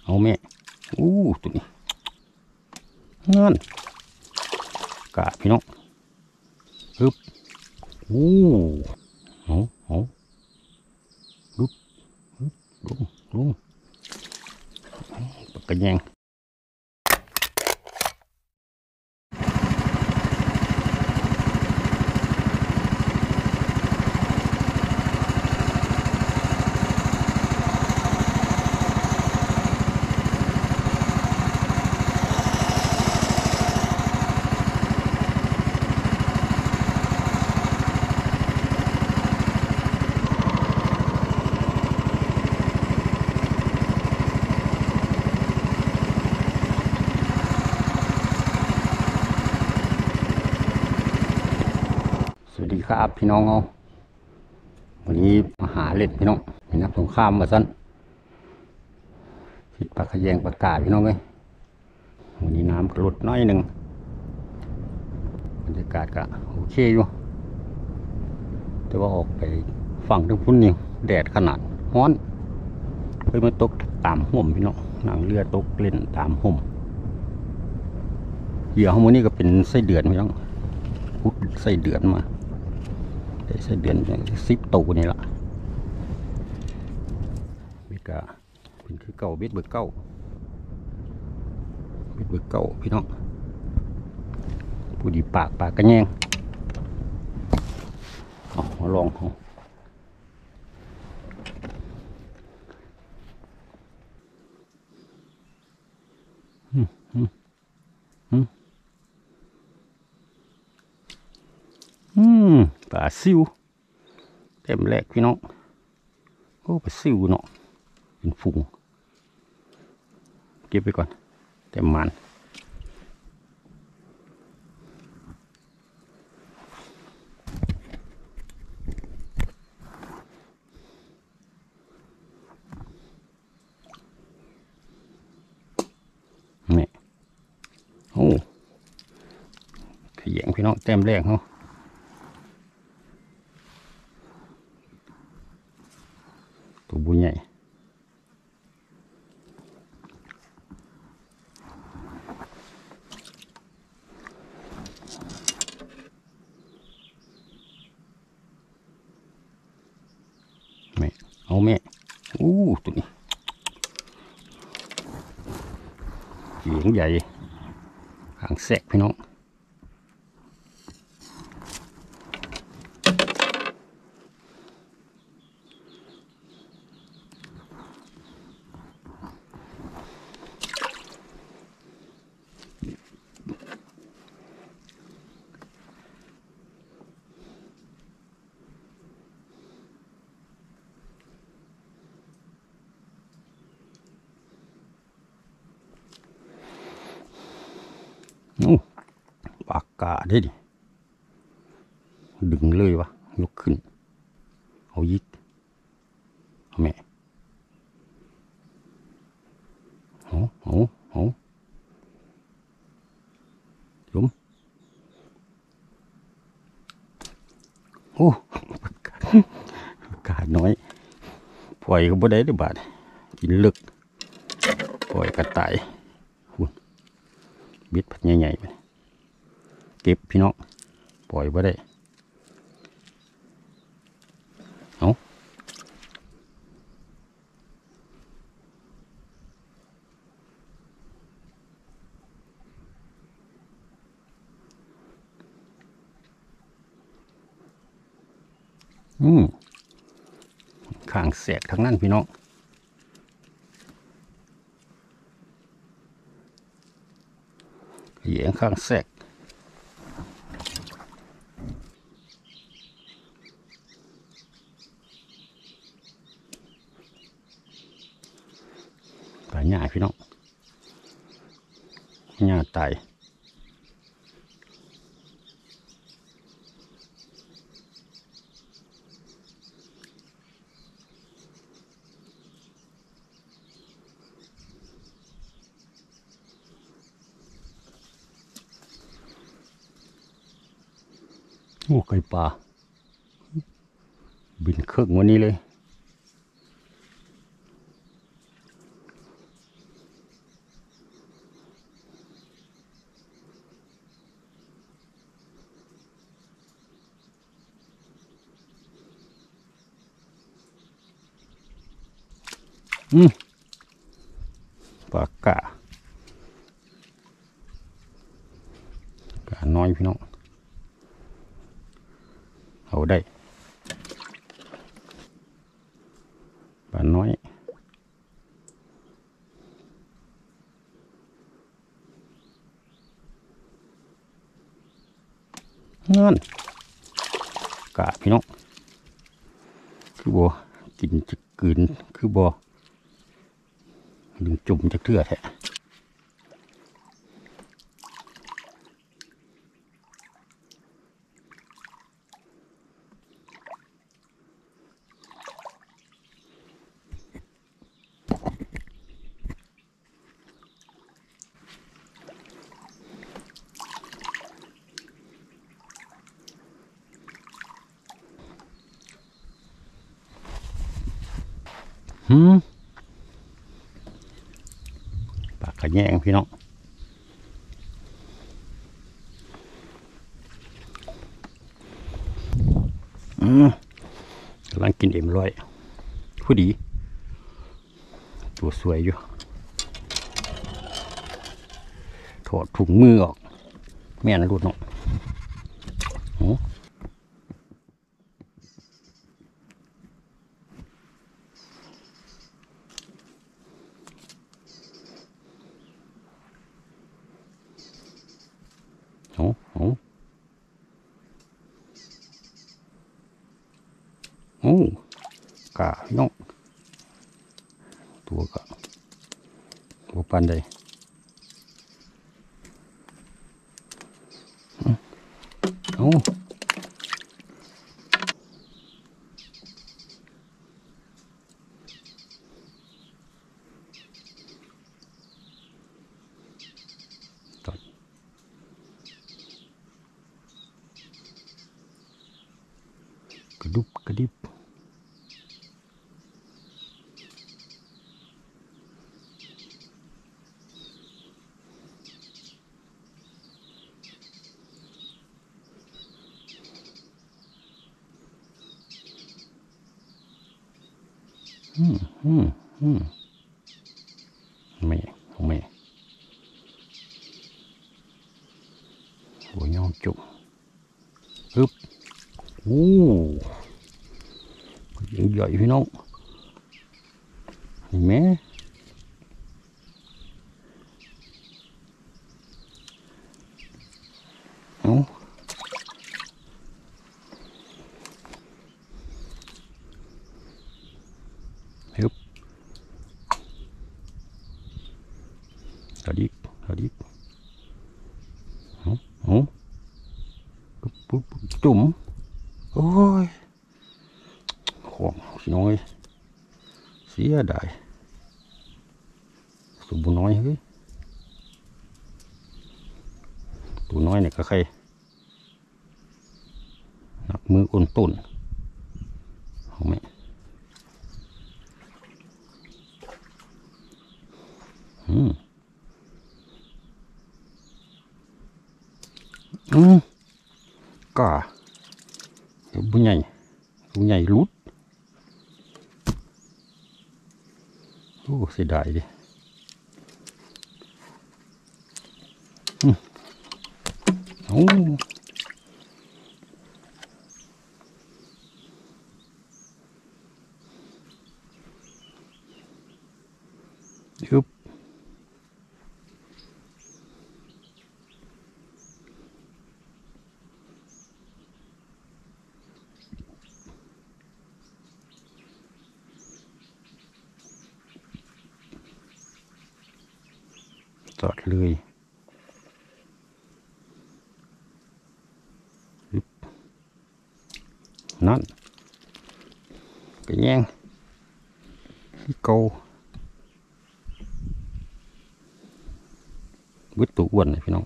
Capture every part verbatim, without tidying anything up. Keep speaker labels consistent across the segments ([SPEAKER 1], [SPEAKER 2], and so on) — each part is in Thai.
[SPEAKER 1] เอาแม่อู้ตัวนี้นั่นกาพี่น้องฮึบอู้เอาเอาฮึบฮึบลงลงปากกระแยงสวัสดีครับพี่น้องเอาวันนี้มาหาเล็ดพี่น้องเป็นนักสงครามมาสั้นผิดปากขยงปากกาพี่น้องเลยวันนี้น้ำลดน้อยหนึ่งบรรยากาศก็โอเคอยู่แต่ว่าออกไปฝั่งทั้งพุ่นนี่แดดขนาดร้อนเพิ่งมาตกตามห่มพี่น้องหนังเรือตกเล่นตามห่มเหยื่อของมันนี่ก็เป็นไส้เดือนพี่น้องพุดไส้เดือนมาได้ไส้เดือนสิบตัวนี่แหละบิดกะเป็นคือเก่าบิดเบอร์เก้าบิดเบอร์เก้าพี่น้องผู้ดีปากปากกระแยงเอามาลองเอาอืมอืมอืมอืมปลาซิวเต็มแรกพี่น้องโอ้ปลาซิวเนาะเป็นฝูงเก็บไปก่อนเต็มมันนี่โอ้ขยงพี่น้องเต็มแรกเขาตัวบุญใหญ่แม่เอาแม่อู้ตัวนี้เหยียงใหญ่หางแสกพี่น้องอู้ปากกาได้ดิดึงเลยวะยกขึ้นเอายิกเอาแม่เอาเอาเอาล้มโอ้ปากกาปากกาน้อยปล่อยก็บ่ได้เด้อบาดกินลึกปล่อยกระต่ายหุ่นบิดพัดใหญ่ๆไปเก็บพี่น้องปล่อยบ่ได้เอาอืมข้างแสกทั้งนั้นพี่น้องเหยียงข้างแสกปลาหญ้าพี่น้องหญ้าตายโอ้ไก่ปลาบินเครื่องวันนี้เลยอืมปลากะกะน้อยพี่น้องเอาได้ปลาน้อยนั่นกะพี่น้องคือบัวกินจะกืนคือบัวดึงจุ่มจะเกลือแท้หืมปากกระแยงพี่น้องอืมกำลังกินเอ็มร้อยผู้ดีตัวสวยอยู่ถอดถุงมือออกแม่นรุดเนาะโอ้โอ้โอ้โอ้กะพี่น้องตัวกะตัวปันได้โอ้กระดุบกระดิบอืมอืมอืมไม่ไม่หัวยองจุ่มปึ๊บโอ้ยังใหญ่พี่น้องเห็นไหมเอาฮึบเอาดิเอาดิเอาเอาปุ๊บปุ๊บจุ่มโอ้ยของพี่น้อยเสียดายสมบูรณ์น้อยเฮ้ยตัวน้อยเนี่ยก็ใครหนักมืออ้นต้นเอาไหมอืมอืมกาบุญใหญ่บุญใหญ่รุดโอ้เสียดายดิอืมโอ้ยึบจอดเลยนั่นไปแย่งที่เกาวิดตัวอ้วนเลยพี่น้อง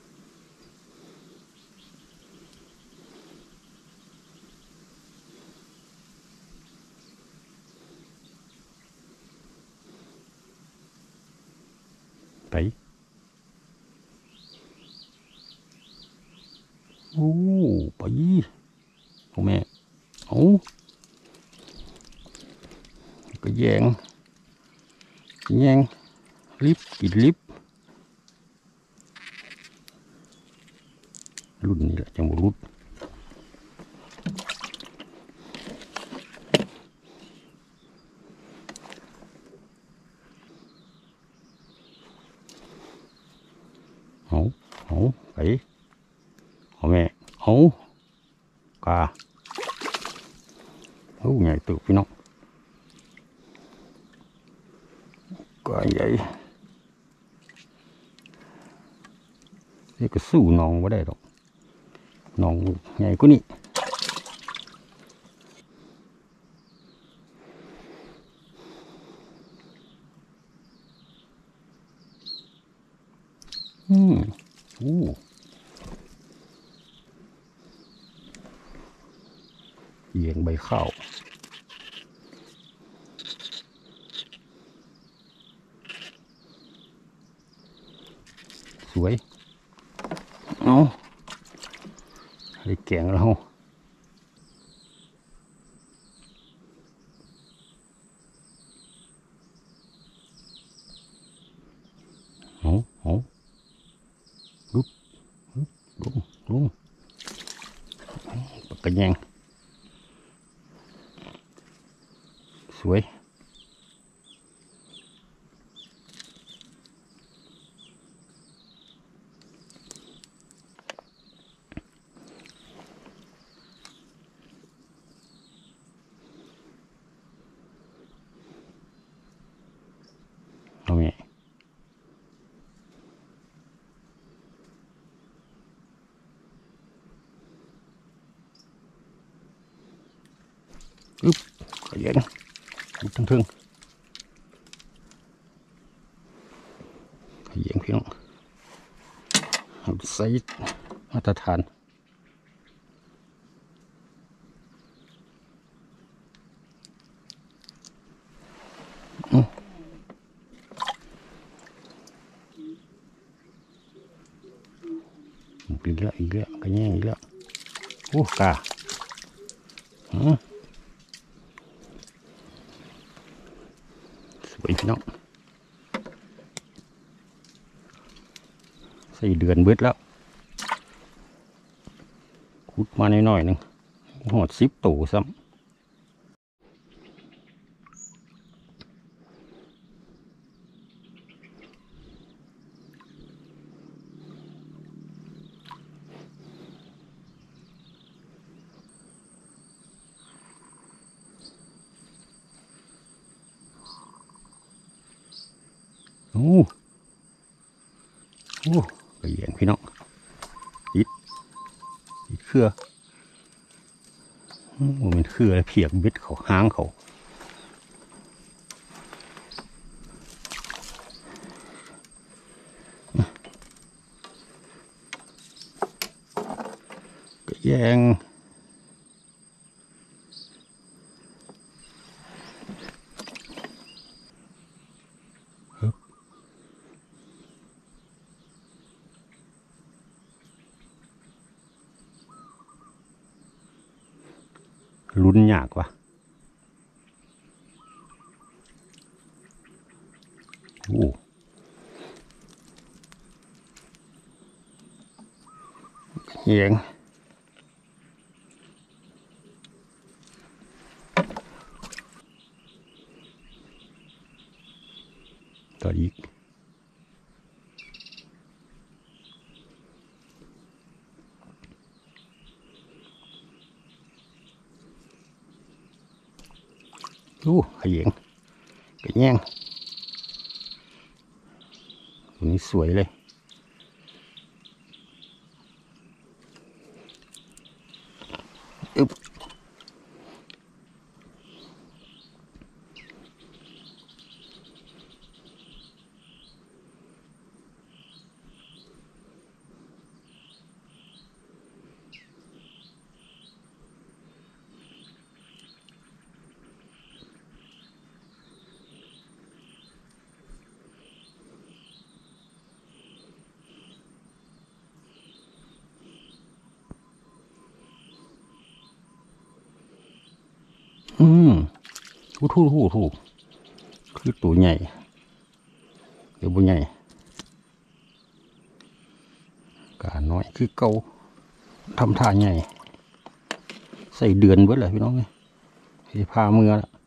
[SPEAKER 1] ไปโอ้ไปโอ้แม่เอาก็แยงแยงลิบกินลิบรุ่นนี้แหละจังหวะรุ่นเอาเอาไปเอาแม่เอากาโอ้ใหญ่ตึกพี่น้องกาใหญ่นี่ก็สู้น้องไม่ได้หรอกน้องใหญ่กว่านี้อืมโอ้เหยียงใบข้าวสวยเอาได้แกงแล้วเอาเอาลุกลงลงปากกระแยงสวยเอาไงอึ๊บกระแยงทั้งทึ่งขยันพี่น้องเอาใส่มาตรฐานอีกแล้วอีกแล้วขยันอีกแล้วโอ้กาสวยพี่น้องสี่เดือนเบิดแล้วขุดมาหน่อยๆหนึ่งหอดสิบตัวซ้ำโอ้โอ้ไปแย่งพี่น้องอิดอิดเครือโอ้มันเครือเพียกบิดเขาหางเขาก็แย่งลุ้นยากว่ะโอ้เอียงต่ออีกโอ้ขยันกระแยงตัวนี้สวยเลยอึ๊บอืมทูทูทูทูคือตัวใหญ่เดี๋ยวบุญใหญ่กาน้อยคือเก่าทำท่าใหญ่ใส่เดือนเบิดเลยพี่น้องไงที่พาเมื่อละ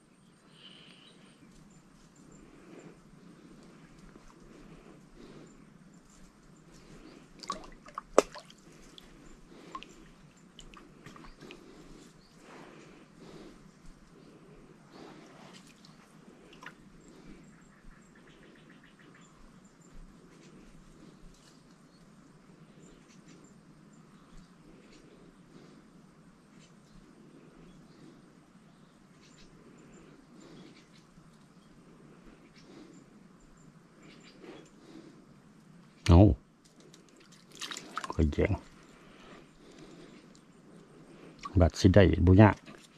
[SPEAKER 1] เอาก็แย่งบัดสิได้บุญยะ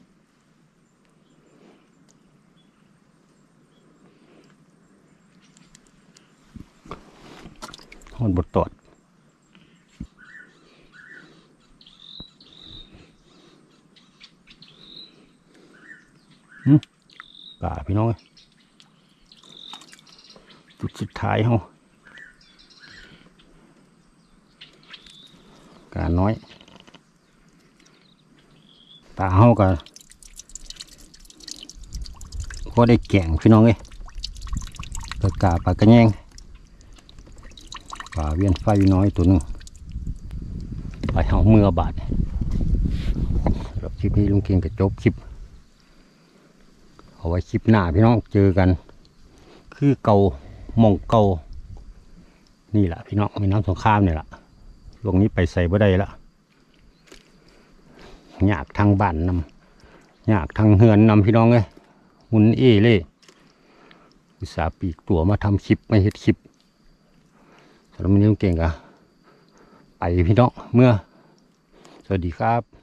[SPEAKER 1] มันบดตอดอืมป่าพี่น้องจุดสุดท้ายเฮาการน้อยตาเฮากันพอได้แก่งพี่น้องเอ้ยปลากาปลากระแยงปลาเวียนไฟน้อยตัวนึงไปเฮาเมื่อบาทแล้วคลิปนี้ลุงเก่งก็จบคลิปเอาไว้คลิปหน้าพี่น้องเจอกันคือเก่ามองเก่านี่แหละพี่น้องมีน้ำสงครามนี่แหละลงนี้ไปใส่บ่ได้ละอยากทางบ้านนำอยากทางเฮือนนำพี่น้องเลยหุ่นเอเล่อุตส่าห์ปีกตัวมาทำคลิปมาเฮ็ดคลิปสำหรับมันนี้เก่งอะไปพี่น้องเมื่อสวัสดีครับ